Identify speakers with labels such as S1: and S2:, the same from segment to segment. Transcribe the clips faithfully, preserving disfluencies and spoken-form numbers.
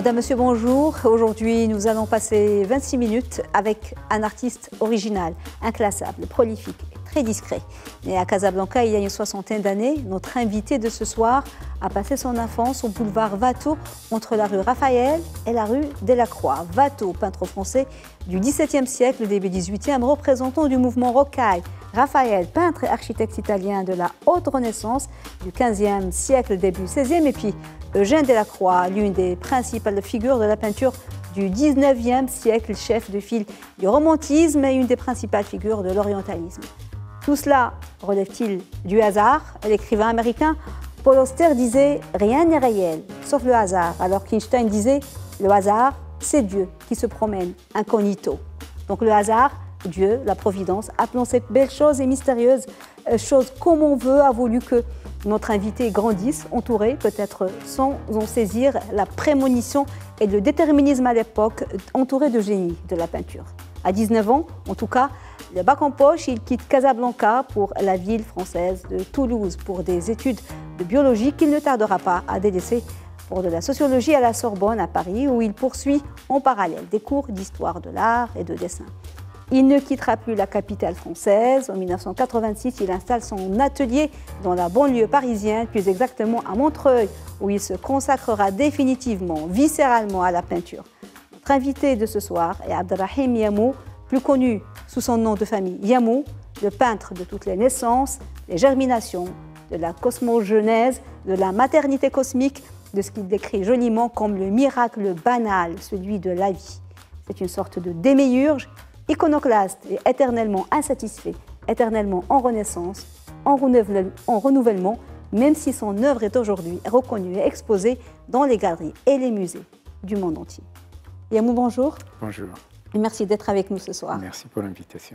S1: Madame, Monsieur, bonjour. Aujourd'hui, nous allons passer vingt-six minutes avec un artiste original, inclassable, prolifique, très discret. Né à Casablanca il y a une soixantaine d'années, notre invité de ce soir a passé son enfance au boulevard Watteau, entre la rue Raphaël et la rue Delacroix. Watteau, peintre français du dix-septième siècle, début dix-huitième, représentant du mouvement rocaille. Raphaël, peintre et architecte italien de la haute Renaissance du quinzième siècle, début seizième, et puis Eugène Delacroix, l'une des principales figures de la peinture du dix-neuvième siècle, chef de file du romantisme et une des principales figures de l'orientalisme. Tout cela relève-t-il du hasard? L'écrivain américain Paul Auster disait « Rien n'est réel, sauf le hasard », alors qu'Einstein disait « Le hasard, c'est Dieu qui se promène incognito ». Donc le hasard, Dieu, la providence, appelons cette belle chose et mystérieuse chose comme on veut, a voulu que notre invité grandisse, entouré, peut-être sans en saisir la prémonition et le déterminisme à l'époque, entouré de génie de la peinture. À dix-neuf ans, en tout cas, le bac en poche, il quitte Casablanca pour la ville française de Toulouse pour des études de biologie qu'il ne tardera pas à délaisser pour de la sociologie à la Sorbonne à Paris, où il poursuit en parallèle des cours d'histoire de l'art et de dessin. Il ne quittera plus la capitale française. En mille neuf cent quatre-vingt-six, il installe son atelier dans la banlieue parisienne, plus exactement à Montreuil, où il se consacrera définitivement, viscéralement à la peinture. Notre invité de ce soir est Abderrahim Yamou, plus connu sous son nom de famille Yamou, le peintre de toutes les naissances, les germinations, de la cosmogenèse, de la maternité cosmique, de ce qu'il décrit joliment comme le miracle banal, celui de la vie. C'est une sorte de démiurge, iconoclaste et éternellement insatisfait, éternellement en renaissance, en renouvellement, même si son œuvre est aujourd'hui reconnue et exposée dans les galeries et les musées du monde entier. Yamou, bonjour.
S2: Bonjour.
S1: Et merci d'être avec nous ce soir.
S2: Merci pour l'invitation.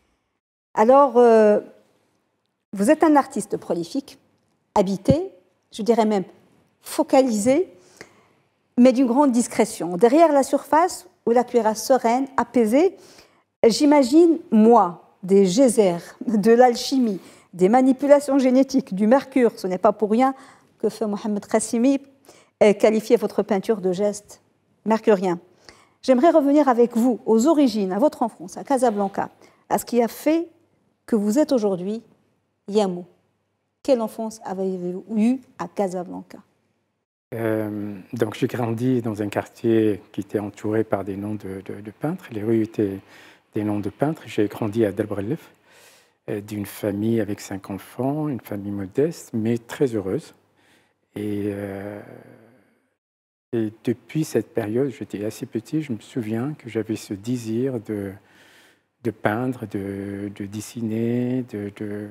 S1: Alors, euh, vous êtes un artiste prolifique, habité, je dirais même focalisé, mais d'une grande discrétion. Derrière la surface, où la cuirasse sereine, apaisée, j'imagine, moi, des geysers, de l'alchimie, des manipulations génétiques, du mercure. Ce n'est pas pour rien que feu Mohamed Qassimi qualifiait votre peinture de geste mercurien. J'aimerais revenir avec vous aux origines, à votre enfance, à Casablanca, à ce qui a fait que vous êtes aujourd'hui Yamou. Quelle enfance avez-vous eu à Casablanca?
S2: euh, Donc j'ai grandi dans un quartier qui était entouré par des noms de, de, de peintres. Les rues étaient des noms de peintres. J'ai grandi à Delbrelef, euh, d'une famille avec cinq enfants, une famille modeste, mais très heureuse. Et... Euh, Et depuis cette période, j'étais assez petit, je me souviens que j'avais ce désir de, de peindre, de, de dessiner. De, de...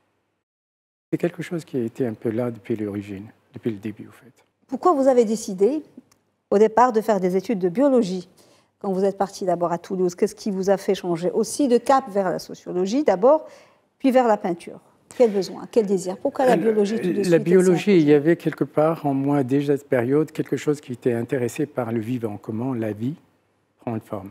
S2: C'est quelque chose qui a été un peu là depuis l'origine, depuis le début, au fait.
S1: Pourquoi vous avez décidé, au départ, de faire des études de biologie quand vous êtes parti d'abord à Toulouse? Qu'est-ce qui vous a fait changer aussi de cap vers la sociologie d'abord, puis vers la peinture? Quel besoin, quel désir? Pourquoi la biologie tout de suite?
S2: La biologie, il y avait quelque part en moi, déjà à cette période, quelque chose qui était intéressé par le vivant, comment la vie prend une forme.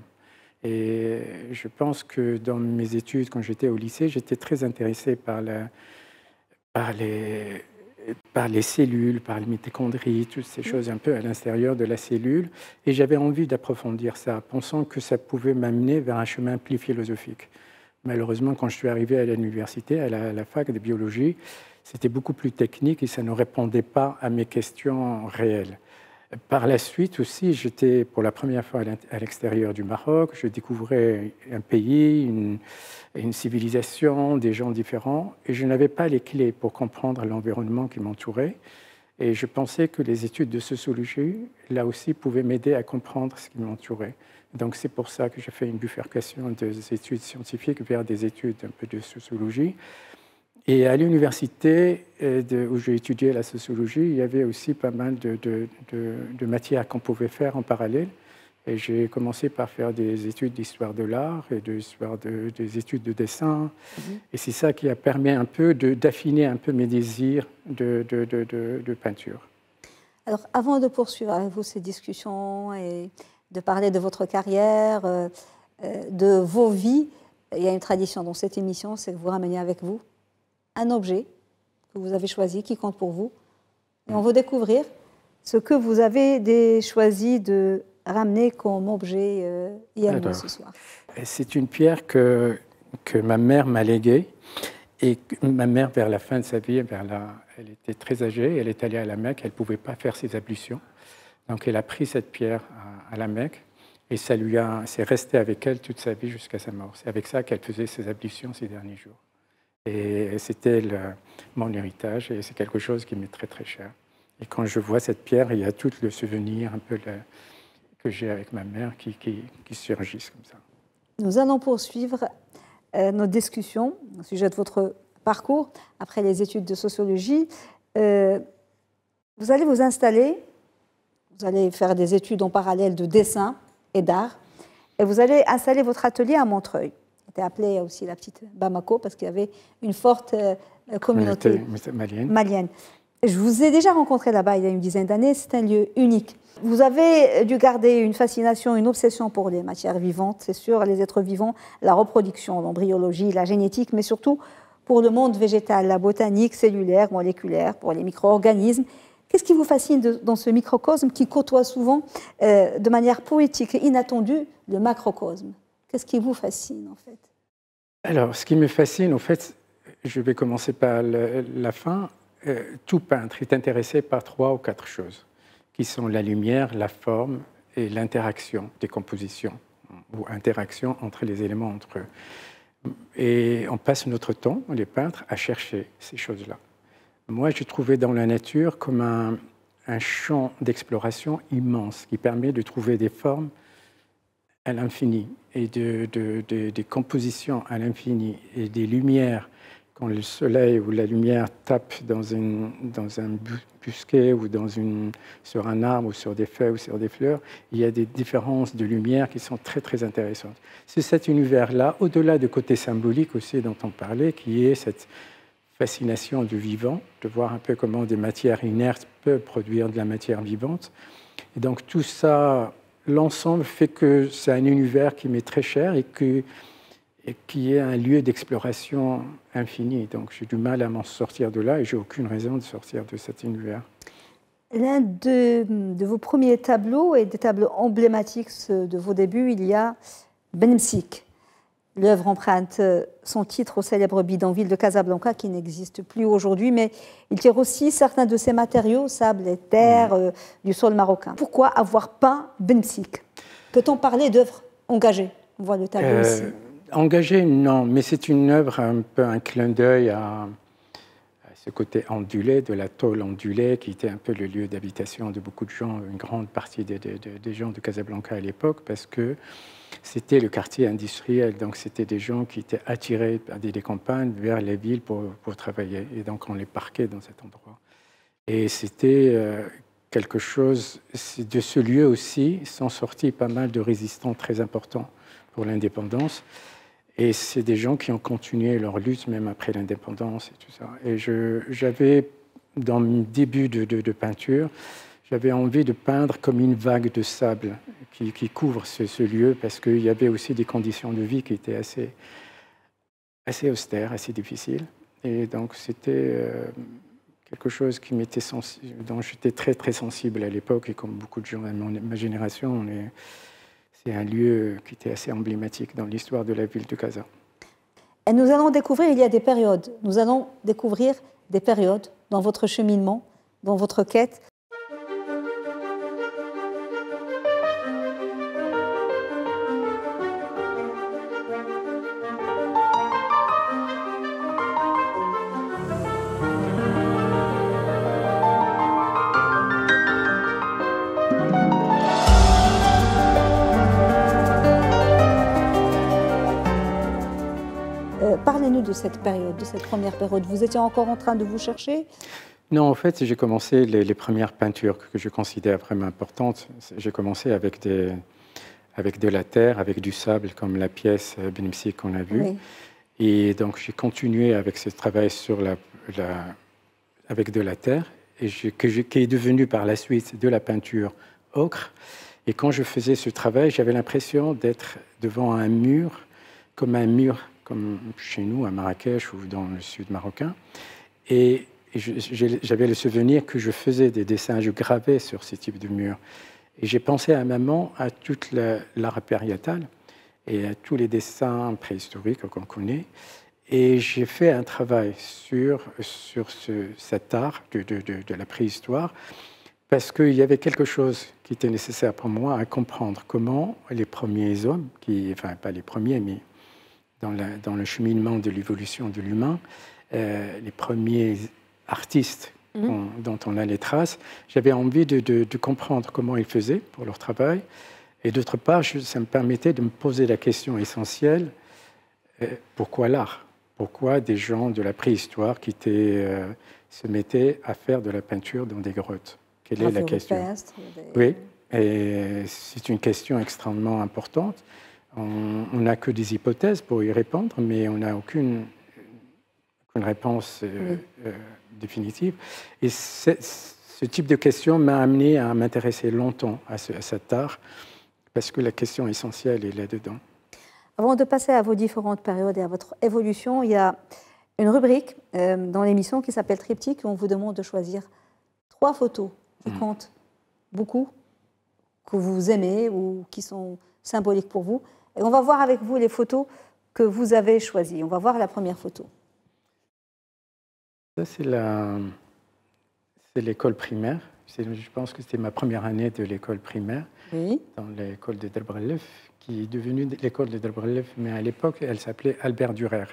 S2: Et je pense que dans mes études, quand j'étais au lycée, j'étais très intéressé par, la, par, les, par les cellules, par les mitochondries, toutes ces choses un peu à l'intérieur de la cellule. Et j'avais envie d'approfondir ça, pensant que ça pouvait m'amener vers un chemin plus philosophique. Malheureusement, quand je suis arrivé à l'université, à la, à la fac de biologie, c'était beaucoup plus technique et ça ne répondait pas à mes questions réelles. Par la suite aussi, j'étais pour la première fois à l'extérieur du Maroc. Je découvrais un pays, une, une civilisation, des gens différents, et je n'avais pas les clés pour comprendre l'environnement qui m'entourait. Et je pensais que les études de sociologie, là aussi, pouvaient m'aider à comprendre ce qui m'entourait. Donc c'est pour ça que j'ai fait une bifurcation des études scientifiques vers des études un peu de sociologie. Et à l'université où j'ai étudié la sociologie, il y avait aussi pas mal de, de, de, de matières qu'on pouvait faire en parallèle. Et j'ai commencé par faire des études d'histoire de l'art et de, de, des études de dessin. Mm-hmm. Et c'est ça qui a permis un peu d'affiner un peu mes désirs de, de, de, de, de peinture.
S1: Alors avant de poursuivre avec vous ces discussions et de parler de votre carrière, euh, de vos vies, il y a une tradition dans cette émission, c'est que vous ramenez avec vous un objet que vous avez choisi, qui compte pour vous. Et on va découvrir ce que vous avez des, choisi de ramener comme objet euh, également ce soir.
S2: C'est une pierre que, que ma mère m'a léguée. Et ma mère, vers la fin de sa vie, vers la, elle était très âgée, elle est allée à la Mecque, elle ne pouvait pas faire ses ablutions. Donc elle a pris cette pierre à, à la Mecque et ça lui a, c'est resté avec elle toute sa vie jusqu'à sa mort. C'est avec ça qu'elle faisait ses ablutions ces derniers jours. Et c'était le, mon héritage et c'est quelque chose qui m'est très très cher. Et quand je vois cette pierre, il y a tout le souvenir un peu le, que j'ai avec ma mère qui, qui, qui surgissent comme ça.
S1: Nous allons poursuivre euh, notre discussion au sujet de votre parcours après les études de sociologie. Euh, vous allez vous installer, vous allez faire des études en parallèle de dessin et d'art, et vous allez installer votre atelier à Montreuil. C'était appelé aussi la petite Bamako parce qu'il y avait une forte euh, communauté
S2: malienne.
S1: malienne. Je vous ai déjà rencontré là-bas il y a une dizaine d'années, c'est un lieu unique. Vous avez dû garder une fascination, une obsession pour les matières vivantes, c'est sûr, les êtres vivants, la reproduction, l'embryologie, la génétique, mais surtout pour le monde végétal, la botanique, cellulaire, moléculaire, pour les micro-organismes. Qu'est-ce qui vous fascine de, dans ce microcosme qui côtoie souvent, euh, de manière poétique et inattendue, le macrocosme? Qu'est-ce qui vous fascine, en fait?
S2: Alors, ce qui me fascine, en fait, je vais commencer par le, la fin. Euh, tout peintre est intéressé par trois ou quatre choses, qui sont la lumière, la forme et l'interaction des compositions, ou interaction entre les éléments entre eux. Et on passe notre temps, les peintres, à chercher ces choses-là. Moi, j'ai trouvé dans la nature comme un, un champ d'exploration immense qui permet de trouver des formes à l'infini et de, de, de, des compositions à l'infini et des lumières. Quand le soleil ou la lumière tape dans, une, dans un busquet ou dans une, sur un arbre ou sur des feuilles ou sur des fleurs, il y a des différences de lumière qui sont très, très intéressantes. C'est cet univers-là, au-delà du côté symbolique aussi dont on parlait, qui est cette fascination du vivant, de voir un peu comment des matières inertes peuvent produire de la matière vivante. Et donc tout ça, l'ensemble fait que c'est un univers qui m'est très cher et, que, et qui est un lieu d'exploration infini. Donc j'ai du mal à m'en sortir de là et j'ai aucune raison de sortir de cet univers.
S1: L'un de, de vos premiers tableaux et des tableaux emblématiques de vos débuts, il y a Benmsik. L'œuvre emprunte son titre au célèbre bidonville de Casablanca qui n'existe plus aujourd'hui, mais il tire aussi certains de ses matériaux, sable et terre, euh, du sol marocain. Pourquoi avoir peint Benmsik? Peut-on parler d'œuvre engagée? On voit le tableau euh, ici.
S2: Engagée, non, mais c'est une œuvre un peu un clin d'œil à, à ce côté ondulé, de la tôle ondulée, qui était un peu le lieu d'habitation de beaucoup de gens, une grande partie des, des, des gens de Casablanca à l'époque, parce que c'était le quartier industriel, donc c'était des gens qui étaient attirés des, des campagnes vers les villes pour, pour travailler. Et donc on les parquait dans cet endroit. Et c'était euh, quelque chose, de ce lieu aussi sont sortis pas mal de résistants très importants pour l'indépendance. Et c'est des gens qui ont continué leur lutte même après l'indépendance et tout ça. Et j'avais, dans mon début de, de, de peinture, j'avais envie de peindre comme une vague de sable qui, qui couvre ce, ce lieu parce qu'il y avait aussi des conditions de vie qui étaient assez, assez austères, assez difficiles. Et donc c'était euh, quelque chose qui m'était sensible, dont j'étais très très sensible à l'époque et comme beaucoup de gens de ma génération, c'est un lieu qui était assez emblématique dans l'histoire de la ville de Casa.
S1: Et nous allons découvrir, il y a des périodes, nous allons découvrir des périodes dans votre cheminement, dans votre quête. Parlez-nous de cette période, de cette première période. Vous étiez encore en train de vous chercher?
S2: Non, en fait, j'ai commencé les, les premières peintures que je considère vraiment importantes. J'ai commencé avec, des, avec de la terre, avec du sable, comme la pièce Benmsik qu'on a vue. Oui. Et donc, j'ai continué avec ce travail sur la, la, avec de la terre, et je, que je, qui est devenu par la suite de la peinture ocre. Et quand je faisais ce travail, j'avais l'impression d'être devant un mur, comme un mur comme chez nous à Marrakech ou dans le sud marocain. Et j'avais le souvenir que je faisais des dessins, je gravais sur ce type de mur. Et j'ai pensé à un moment à toute l'art périétal et à tous les dessins préhistoriques qu'on connaît. Et j'ai fait un travail sur, sur ce, cet art de, de, de, de la préhistoire parce qu'il y avait quelque chose qui était nécessaire pour moi à comprendre comment les premiers hommes, qui, enfin pas les premiers, mais dans, la, dans le cheminement de l'évolution de l'humain, euh, les premiers artistes mmh. on, dont on a les traces, j'avais envie de, de, de comprendre comment ils faisaient pour leur travail. Et d'autre part, je, ça me permettait de me poser la question essentielle, euh, pourquoi l'art ? Pourquoi des gens de la préhistoire qui étaient, euh, se mettaient à faire de la peinture dans des grottes ? Quelle est la question ? Des... Oui, et c'est une question extrêmement importante. On n'a que des hypothèses pour y répondre, mais on n'a aucune, aucune réponse euh, oui. euh, définitive. Et ce type de question m'a amené à m'intéresser longtemps à, ce, à cet art, parce que la question essentielle est là-dedans.
S1: Avant de passer à vos différentes périodes et à votre évolution, il y a une rubrique euh, dans l'émission qui s'appelle Triptyque, où on vous demande de choisir trois photos qui mmh. comptent beaucoup, que vous aimez ou qui sont symboliques pour vous. Et on va voir avec vous les photos que vous avez choisies. On va voir la première photo.
S2: Ça, c'est l'école primaire. Je pense que c'était ma première année de l'école primaire, oui. dans l'école de Derbrelef, qui est devenue l'école de Derbrelef, mais à l'époque, elle s'appelait Albert Dürer.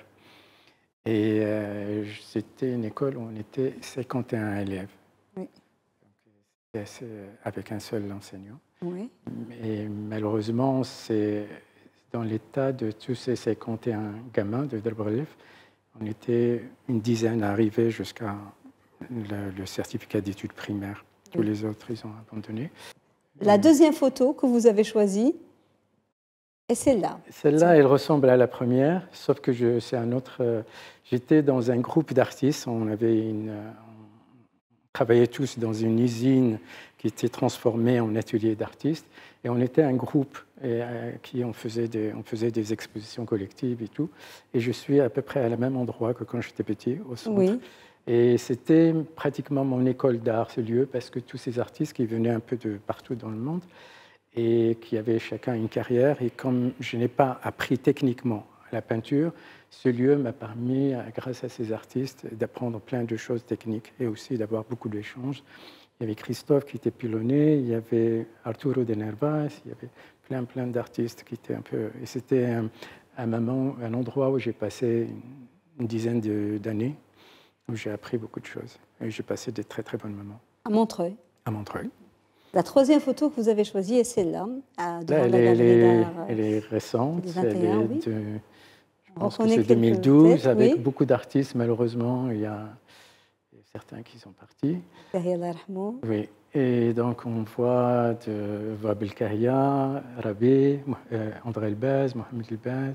S2: Et euh, c'était une école où on était cinquante et un élèves. Oui. Donc, assez, avec un seul enseignant. Oui. Et malheureusement, c'est dans l'état de tous ces cinquante et un gamins de Derbrelef, on était une dizaine à arriver jusqu'à le, le certificat d'études primaires. Tous oui. les autres, ils ont abandonné.
S1: La deuxième photo que vous avez choisie est celle-là.
S2: Celle-là, elle ressemble à la première, sauf que c'est un autre... Euh, J'étais dans un groupe d'artistes. On avait une... On travaillait tous dans une usine qui était transformée en atelier d'artistes. Et on était un groupe et, euh, qui on faisait, des, on faisait des expositions collectives et tout. Et je suis à peu près à la même endroit que quand j'étais petit, au centre. Oui. Et c'était pratiquement mon école d'art, ce lieu, parce que tous ces artistes qui venaient un peu de partout dans le monde et qui avaient chacun une carrière. Et comme je n'ai pas appris techniquement la peinture, ce lieu m'a permis, grâce à ces artistes, d'apprendre plein de choses techniques et aussi d'avoir beaucoup d'échanges. Il y avait Christophe qui était pilonné, il y avait Arturo de Nervas, il y avait plein, plein d'artistes qui étaient un peu... Et c'était un, un moment, un endroit où j'ai passé une, une dizaine d'années, où j'ai appris beaucoup de choses. Et j'ai passé des très, très bons moments.
S1: À Montreuil.
S2: À Montreuil.
S1: La troisième photo que vous avez choisie est celle-là.
S2: Là, elle, elle, est, elle est récente.
S1: vingt et un,
S2: elle est
S1: oui.
S2: de, je pense que c'est deux mille douze, avec oui. beaucoup d'artistes, malheureusement. Il y a certains qui sont partis. Oui. Et donc, on voit de Wahb El Kahia, Rabé, euh, André Elbaz, Mohamed Elbaz,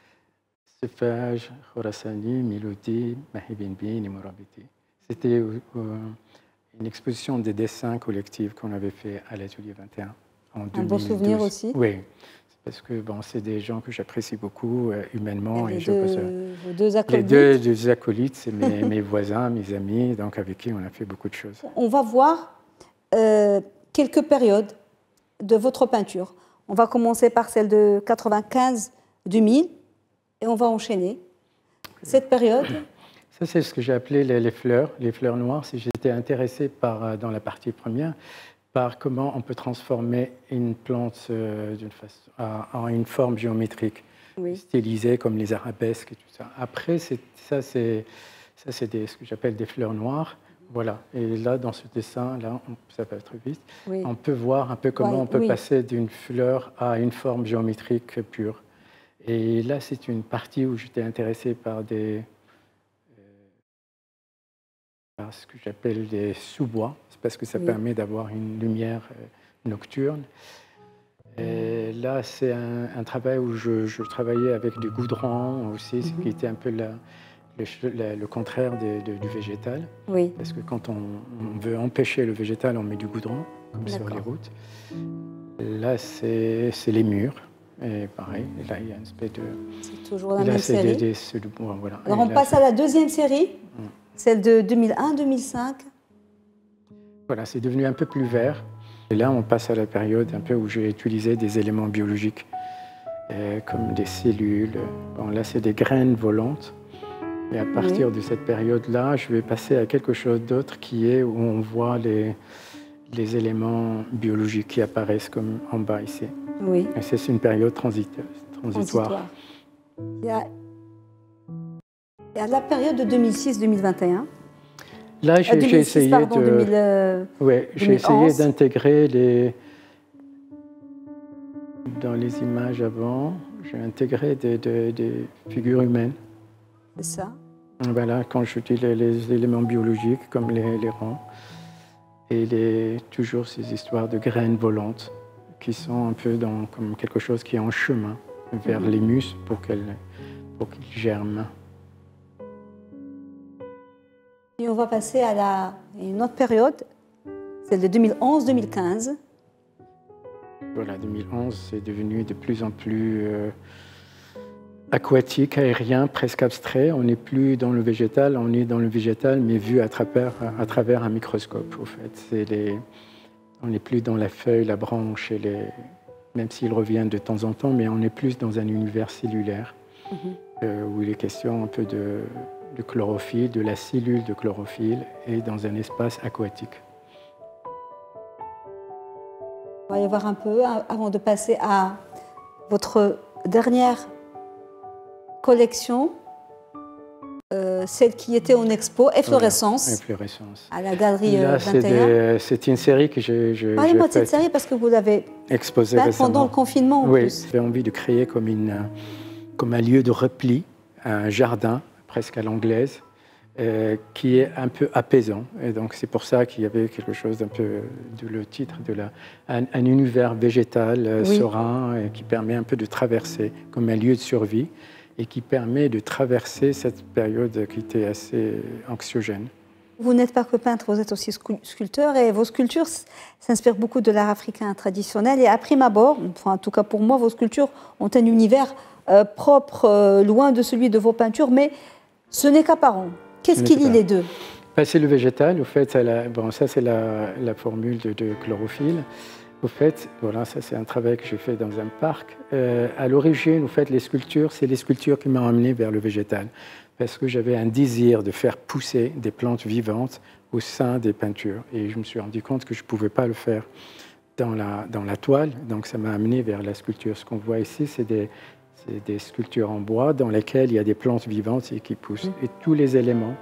S2: Sefaj, Khorasani, Miloti, Mahi Benbin et Morabiti. C'était euh, une exposition des dessins collectifs qu'on avait fait à l'atelier vingt et un en deux mille douze.
S1: Un beau souvenir aussi.
S2: Oui, parce que bon, c'est des gens que j'apprécie beaucoup euh, humainement.
S1: Et, et
S2: je
S1: deux,
S2: pense,
S1: vos deux acolytes.
S2: Les deux, deux acolytes, c'est mes, mes voisins, mes amis, donc avec qui on a fait beaucoup de choses.
S1: On va voir euh, quelques périodes de votre peinture. On va commencer par celle de quatre-vingt-quinze à deux mille et on va enchaîner. Cette période...
S2: Ça, c'est ce que j'ai appelé les, les fleurs, les fleurs noires. Si j'étais intéressé par, dans la partie première, par comment on peut transformer une plante euh, d'une façon, à, à une forme géométrique, oui. stylisée comme les arabesques et tout ça. Après, ça, c'est ce que j'appelle des fleurs noires. Voilà. Et là, dans ce dessin, là, on, ça va être vite, oui. on peut voir un peu comment ouais, on peut oui. passer d'une fleur à une forme géométrique pure. Et là, c'est une partie où j'étais intéressé par des... ce que j'appelle des sous-bois, c'est parce que ça oui. permet d'avoir une lumière nocturne. Et là, c'est un, un travail où je, je travaillais avec du goudron aussi, mm-hmm. ce qui était un peu la, le, la, le contraire de, de, du végétal. Oui. Parce que quand on, on veut empêcher le végétal, on met du goudron, comme sur les routes. Là, c'est les murs. Et pareil, et là, il y a une espèce de...
S1: C'est toujours la même série.
S2: Des, des, des, voilà.
S1: Alors, on là, passe à la deuxième série. Mm. Celle de deux mille un deux mille cinq?
S2: Voilà, c'est devenu un peu plus vert. Et là, on passe à la période un peu où j'ai utilisé des éléments biologiques, euh, comme des cellules. Bon, là, c'est des graines volantes. Et à partir oui. de cette période-là, je vais passer à quelque chose d'autre qui est où on voit les, les éléments biologiques qui apparaissent comme en bas ici.
S1: Oui.
S2: Et c'est une période transitoire.
S1: transitoire. Il y a, il y a la période de deux mille six deux mille vingt et un.
S2: Là, j'ai euh, essayé
S1: pardon,
S2: de,
S1: deux mille, euh,
S2: ouais, j'ai essayé d'intégrer les dans les images avant. J'ai intégré des, des, des figures humaines.
S1: C'est ça.
S2: Voilà, quand j'utilise les, les éléments biologiques comme les, les rangs et les, toujours ces histoires de graines volantes qui sont un peu dans, comme quelque chose qui est en chemin vers mmh. les muscles pour qu'elles pour qu'ils germent.
S1: Et on va passer à la, une autre période, celle de deux mille onze deux mille quinze.
S2: Voilà, deux mille onze, c'est devenu de plus en plus euh, aquatique, aérien, presque abstrait. On n'est plus dans le végétal, on est dans le végétal, mais vu à travers, à travers un microscope, au fait. C'est les, on n'est plus dans la feuille, la branche, et les, même s'il revient de temps en temps, mais on est plus dans un univers cellulaire, mm-hmm. euh, où il est question un peu de, de chlorophylle, de la cellule de chlorophylle, et dans un espace aquatique.
S1: On va y voir un peu, avant de passer à votre dernière collection, euh, celle qui était en expo, Efflorescence,
S2: voilà, Efflorescence.
S1: À la galerie
S2: Là,
S1: vingt et un.
S2: C'est une série que j'ai faite.
S1: Parlez-moi de cette série parce que vous l'avez
S2: exposée
S1: pendant le confinement en
S2: oui,
S1: plus.
S2: J'avais envie de créer comme, une, comme un lieu de repli, un jardin presque à l'anglaise, euh, qui est un peu apaisant. Et donc c'est pour ça qu'il y avait quelque chose d'un peu de le titre de la un, un univers végétal euh, oui. serein et qui permet un peu de traverser comme un lieu de survie et qui permet de traverser cette période qui était assez anxiogène.
S1: Vous n'êtes pas que peintre, vous êtes aussi sculpteur et vos sculptures s'inspirent beaucoup de l'art africain traditionnel et à prime abord, enfin, en tout cas pour moi, vos sculptures ont un univers euh, propre, euh, loin de celui de vos peintures, mais ce n'est qu'apparent. Qu'est-ce qui lie les deux?
S2: Ben, c'est le végétal, au fait, la, bon, ça c'est la, la formule de, de chlorophylle. Au fait, voilà, ça c'est un travail que j'ai fait dans un parc. Euh, à l'origine, au fait, les sculptures, c'est les sculptures qui m'ont amené vers le végétal, parce que j'avais un désir de faire pousser des plantes vivantes au sein des peintures. Et je me suis rendu compte que je ne pouvais pas le faire dans la, dans la toile, donc ça m'a amené vers la sculpture. Ce qu'on voit ici, c'est des, des sculptures en bois dans lesquelles il y a des plantes vivantes et qui poussent. Et tous les éléments,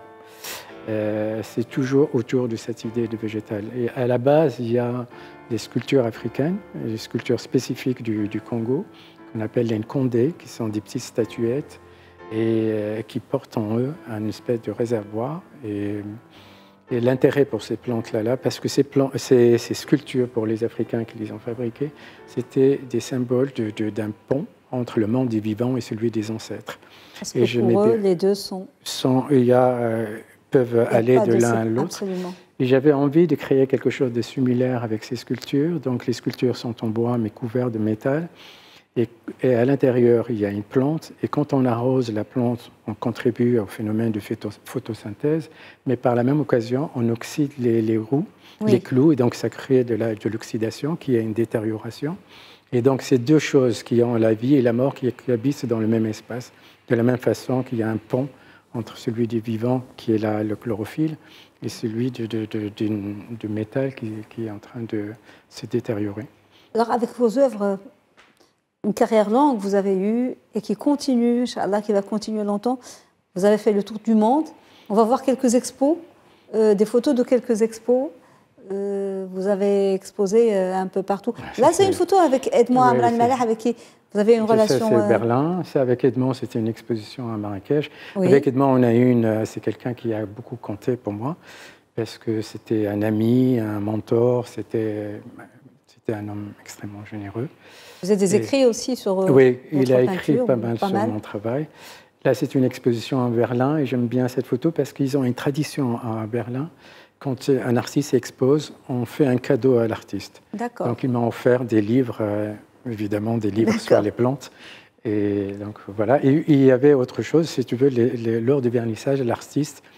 S2: euh, c'est toujours autour de cette idée de végétal. Et à la base, il y a des sculptures africaines, des sculptures spécifiques du, du Congo, qu'on appelle les Nkondé, qui sont des petites statuettes et euh, qui portent en eux un espèce de réservoir. Et, et l'intérêt pour ces plantes-là, là, parce que ces, plans, ces, ces sculptures, pour les Africains qui les ont fabriquées, c'était des symboles de, de, d'un pont entre le monde des vivants et celui des ancêtres.
S1: Parce que et pour eux, les deux sont...
S2: sont il y a, euh, peuvent il aller de, de l'un à l'autre. Et j'avais envie de créer quelque chose de similaire avec ces sculptures. Donc les sculptures sont en bois, mais couvertes de métal. Et, et à l'intérieur, il y a une plante. Et quand on arrose la plante, on contribue au phénomène de photosynthèse. Mais par la même occasion, on oxyde les, les roues, oui. les clous. Et donc ça crée de, la, de l'oxydation, qui est une détérioration. Et donc, c'est deux choses qui ont la vie et la mort qui, qui habitent dans le même espace, de la même façon qu'il y a un pont entre celui du vivant, qui est là, le chlorophylle, et celui de, de, de, de, de métal qui, qui est en train de se détériorer.
S1: Alors, avec vos œuvres, une carrière longue que vous avez eue et qui continue, Inch'Allah, qui va continuer longtemps, vous avez fait le tour du monde. On va voir quelques expos, euh, des photos de quelques expos. Euh, vous avez exposé euh, un peu partout. Ouais, là, c'est une photo avec Edmond oui, Amran Maleh, avec qui vous avez une relation.
S2: C'est
S1: euh...
S2: Berlin. C'est avec Edmond, c'était une exposition à Marrakech. Oui. Avec Edmond, on a eu une. C'est quelqu'un qui a beaucoup compté pour moi, parce que c'était un ami, un mentor, c'était, c'était un homme extrêmement généreux.
S1: Vous avez des écrits Et, aussi sur. Euh,
S2: oui, il a
S1: peinture,
S2: écrit pas mal
S1: pas
S2: sur
S1: mal.
S2: mon travail. Là, c'est une exposition à Berlin, et j'aime bien cette photo parce qu'ils ont une tradition à Berlin. Quand un artiste expose, on fait un cadeau à l'artiste.
S1: D'accord.
S2: Donc, il m'a offert des livres, euh, évidemment, des livres D'accord. sur les plantes. Et donc, voilà. Et il y avait autre chose, si tu veux, les, les, lors du vernissage, l'artiste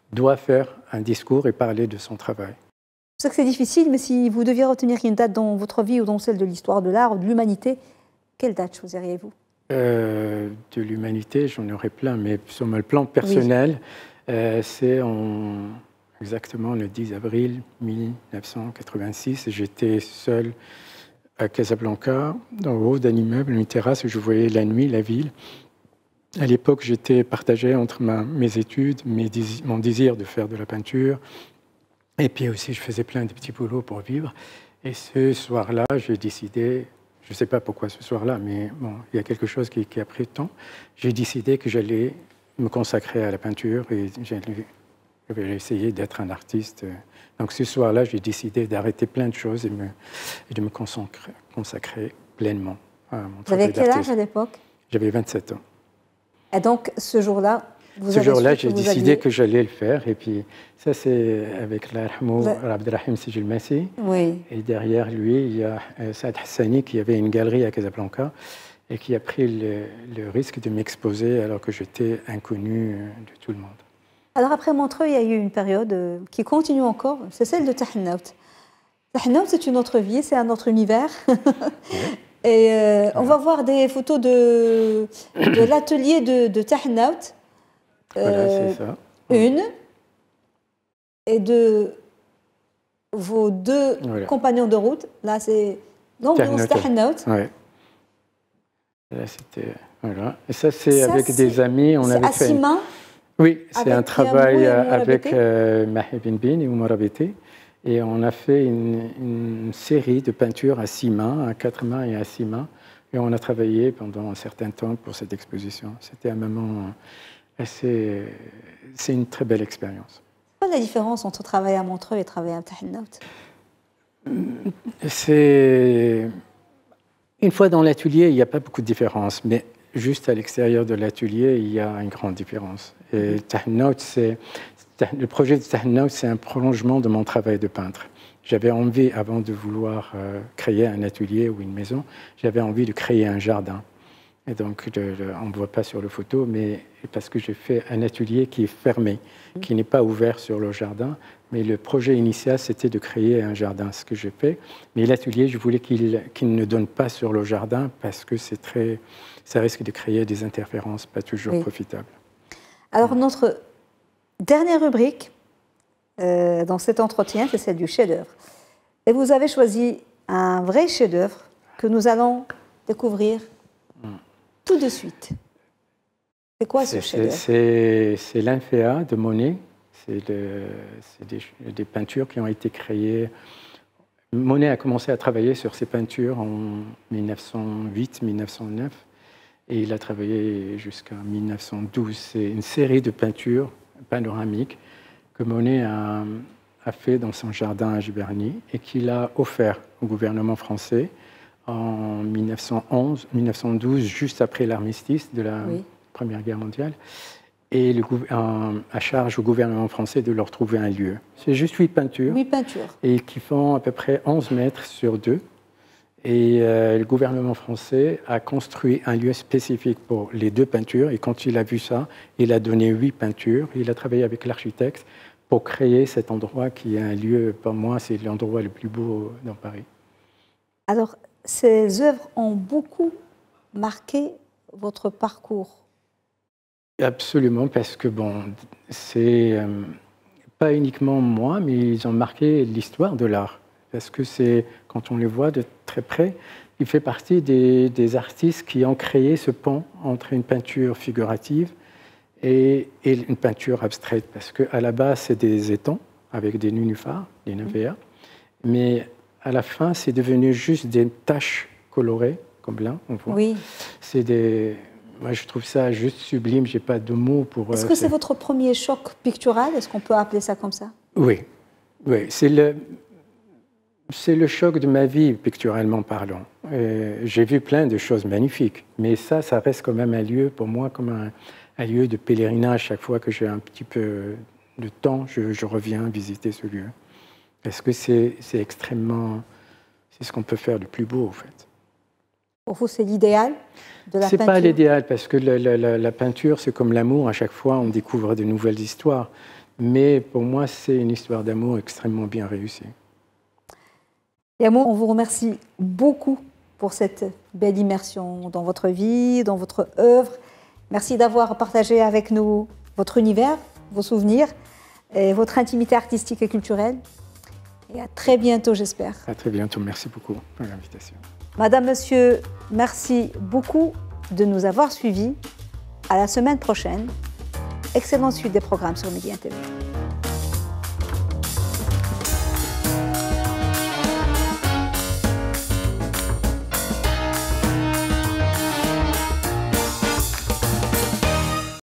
S2: doit faire un discours et parler de son travail.
S1: Je sais que c'est difficile, mais si vous deviez retenir une date dans votre vie ou dans celle de l'histoire de l'art ou de l'humanité, quelle date choisiriez-vous?
S2: euh, De l'humanité, j'en aurais plein, mais sur le plan personnel, oui. euh, c'est en exactement le dix avril mille neuf cent quatre-vingt-six. J'étais seul à Casablanca, dans le haut d'un immeuble, une terrasse où je voyais la nuit la ville. À l'époque, j'étais partagé entre ma, mes études, mes désirs, mon désir de faire de la peinture, et puis aussi je faisais plein de petits boulots pour vivre. Et ce soir-là, j'ai décidé, je ne sais pas pourquoi ce soir-là, mais bon, il y a quelque chose qui, qui a pris le temps. J'ai décidé que j'allais me consacrer à la peinture et j'allais essayer d'être un artiste. Donc ce soir-là, j'ai décidé d'arrêter plein de choses et, me, et de me consacrer, consacrer pleinement à mon travail d'artiste.
S1: Vous avez quel âge à l'époque?
S2: J'avais vingt-sept ans.
S1: Et donc ce jour-là, vous
S2: Ce
S1: avez
S2: jour-là,
S1: su
S2: j'ai
S1: que vous
S2: décidé
S1: alliez...
S2: que j'allais le faire. Et puis, ça, c'est avec l'Arhamou Abdelrahim Sijil Massi.
S1: Oui.
S2: Et derrière lui, il y a Saad Hassani qui avait une galerie à Casablanca et qui a pris le, le risque de m'exposer alors que j'étais inconnu de tout le monde.
S1: Alors après Montreux, il y a eu une période qui continue encore, c'est celle de Tahannaout. Tahannaout, c'est une autre vie, c'est un autre univers. Oui. Et euh, on va voir des photos de, de l'atelier de, de Tahannaout.
S2: Voilà,
S1: euh,
S2: c'est ça.
S1: Une et de vos deux voilà. compagnons de route. Là, c'est donc Tahannaout.
S2: Oui. Là, c'était voilà. Et ça, c'est avec des amis. On avait fait.
S1: Une...
S2: Oui, c'est un travail avec euh, Mahi Benbin et Oumar Abete. Et on a fait une, une série de peintures à six mains, à quatre mains et à six mains. Et on a travaillé pendant un certain temps pour cette exposition. C'était un moment assez... C'est une très belle expérience.
S1: Quelle est la différence entre travailler à Montreux et travailler à Tahannaout?
S2: C'est... Une fois dans l'atelier, il n'y a pas beaucoup de différence. Mais juste à l'extérieur de l'atelier, il y a une grande différence. Et Tahannaout, c'est... Le projet de Tahannaout, c'est un prolongement de mon travail de peintre. J'avais envie, avant de vouloir euh, créer un atelier ou une maison, j'avais envie de créer un jardin. Et donc, le, le, on ne voit pas sur la photo, mais parce que j'ai fait un atelier qui est fermé, qui n'est pas ouvert sur le jardin. Mais le projet initial, c'était de créer un jardin, ce que j'ai fait. Mais l'atelier, je voulais qu'il qu'il ne donne pas sur le jardin parce que c'est très, ça risque de créer des interférences pas toujours oui. profitables.
S1: Alors, notre dernière rubrique euh, dans cet entretien, c'est celle du chef-d'œuvre. Et vous avez choisi un vrai chef-d'œuvre que nous allons découvrir mm. tout de suite. C'est quoi ce chef-d'œuvre?
S2: C'est l'Inféa de Monet. C'est de, des, des peintures qui ont été créées. Monet a commencé à travailler sur ces peintures en mille neuf cent huit mille neuf cent neuf et il a travaillé jusqu'en mille neuf cent douze. C'est une série de peintures panoramique que Monet a, a fait dans son jardin à Giverny et qu'il a offert au gouvernement français en mille neuf cent onze mille neuf cent douze, juste après l'armistice de la oui. Première Guerre mondiale, et le, à, à charge au gouvernement français de leur trouver un lieu. C'est juste huit peintures,
S1: huit peintures,
S2: et qui font à peu près onze mètres sur deux. Et euh, le gouvernement français a construit un lieu spécifique pour les deux peintures. Et quand il a vu ça, il a donné huit peintures. Il a travaillé avec l'architecte pour créer cet endroit qui est un lieu, pour moi, c'est l'endroit le plus beau dans Paris.
S1: Alors, ces œuvres ont beaucoup marqué votre parcours.
S2: Absolument, parce que bon, c'est euh, pas uniquement moi, mais ils ont marqué l'histoire de l'art. Parce que c'est, quand on les voit de très près, il fait partie des, des artistes qui ont créé ce pont entre une peinture figurative et, et une peinture abstraite. Parce qu'à la base, c'est des étangs avec des nénuphars, des nymphéas, mais à la fin, c'est devenu juste des taches colorées, comme là, on voit.
S1: Oui.
S2: C'est des... Moi, je trouve ça juste sublime, je n'ai pas de mots pour...
S1: Est-ce que c'est votre premier choc pictural? Est-ce qu'on peut appeler ça comme ça?
S2: Oui, oui, c'est le... C'est le choc de ma vie, picturalement parlant. Euh, J'ai vu plein de choses magnifiques, mais ça, ça reste quand même un lieu, pour moi, comme un, un lieu de pèlerinage. Chaque fois que j'ai un petit peu de temps, je, je reviens visiter ce lieu. Parce que c'est extrêmement... C'est ce qu'on peut faire de plus beau, en fait.
S1: Pour vous, c'est l'idéal de la peinture?
S2: C'est pas l'idéal, parce que la, la, la, la peinture, c'est comme l'amour. À chaque fois, on découvre de nouvelles histoires. Mais pour moi, c'est une histoire d'amour extrêmement bien réussie.
S1: Yamou, on vous remercie beaucoup pour cette belle immersion dans votre vie, dans votre œuvre. Merci d'avoir partagé avec nous votre univers, vos souvenirs, et votre intimité artistique et culturelle. Et à très bientôt, j'espère.
S2: À très bientôt. Merci beaucoup pour l'invitation.
S1: Madame, Monsieur, merci beaucoup de nous avoir suivis. À la semaine prochaine. Excellente suite des programmes sur Média T V.